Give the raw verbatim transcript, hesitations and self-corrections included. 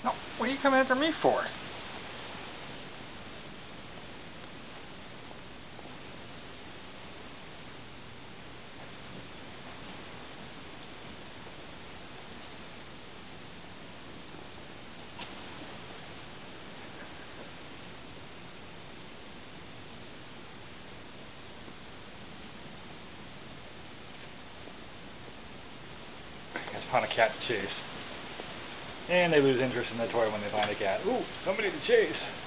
No, what are you coming after me for? It's upon a cat to chase. And they lose interest in the toy when they find a cat. Ooh, somebody to chase.